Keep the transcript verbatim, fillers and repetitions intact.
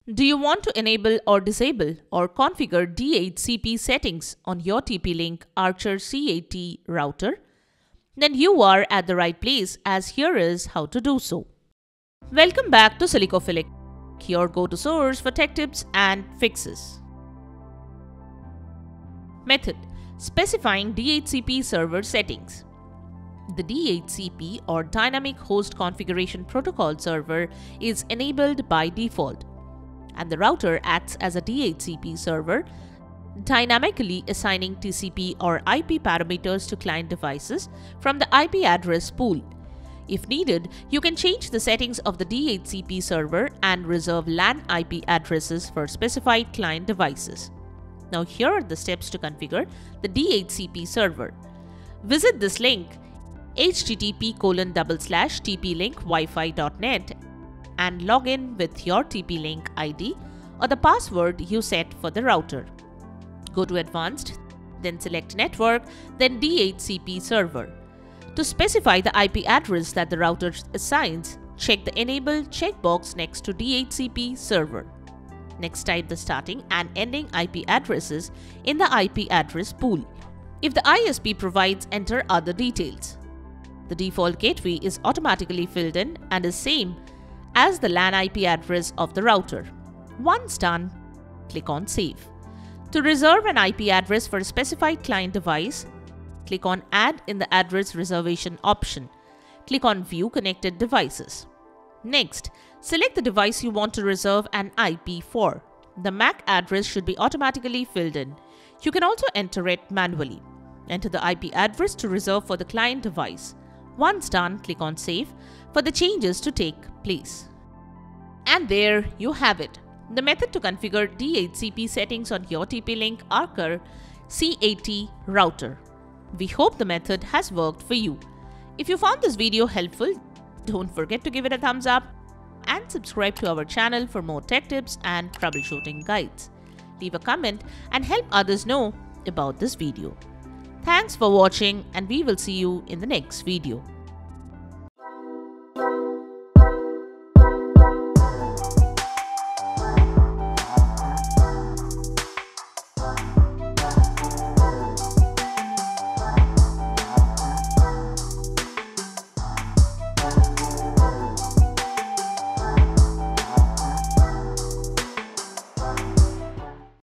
Do you want to enable or disable or configure D H C P settings on your T P-Link Archer C eighty router? Then you are at the right place, as here is how to do so. Welcome back to Silicophilic, your go-to source for tech tips and fixes. Method: specifying D H C P server settings. The D H C P or Dynamic Host Configuration Protocol server is enabled by default, and the router acts as a D H C P server, dynamically assigning T C P or I P parameters to client devices from the I P address pool. If needed, you can change the settings of the D H C P server and reserve LAN I P addresses for specified client devices. Now here are the steps to configure the D H C P server. Visit this link h t t p colon double slash t p link wifi dot net and log in with your T P-Link I D or the password you set for the router. Go to Advanced, then select Network, then D H C P Server. To specify the I P address that the router assigns, check the Enable checkbox next to D H C P Server. Next, type the starting and ending I P addresses in the I P address pool. If the I S P provides, enter other details. The default gateway is automatically filled in and is same as the LAN I P address of the router. Once done, click on Save. To reserve an I P address for a specified client device, click on Add in the Address Reservation option. Click on View Connected Devices. Next, select the device you want to reserve an I P for. The M A C address should be automatically filled in. You can also enter it manually. Enter the I P address to reserve for the client device. Once done, click on Save for the changes to take place. And there you have it, the method to configure D H C P settings on your T P-Link Archer C eighty router. We hope the method has worked for you. If you found this video helpful, don't forget to give it a thumbs up and subscribe to our channel for more tech tips and troubleshooting guides. Leave a comment and help others know about this video. Thanks for watching, and we will see you in the next video.